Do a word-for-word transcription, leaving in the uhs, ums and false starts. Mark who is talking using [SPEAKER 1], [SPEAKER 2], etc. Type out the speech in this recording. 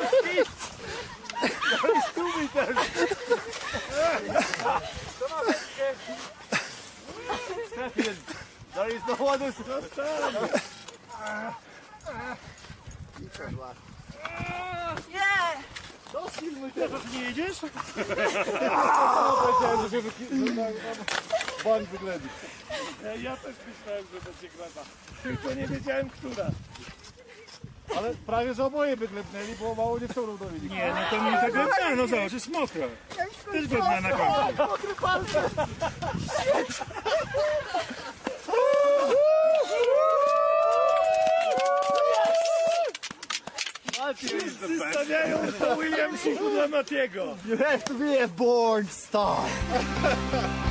[SPEAKER 1] There is two meters. Stefan, there is no one who's
[SPEAKER 2] Nie!
[SPEAKER 1] do filmu teraz nie jedziesz? Ban wyględzi.
[SPEAKER 3] Ja też myślałem, że będzie grata. Tylko nie wiedziałem, która.
[SPEAKER 1] Ale prawie że oboje wyględnęli, bo mało nie wciągnął do linii.
[SPEAKER 3] Nie, no to mi tego dnia, no zobacz, jest mokro. Też go dnia na końcu.
[SPEAKER 2] Mokry palce!
[SPEAKER 3] Wszyscy stawiają po Williamsiku dla Matiego.
[SPEAKER 1] You have to be a born star.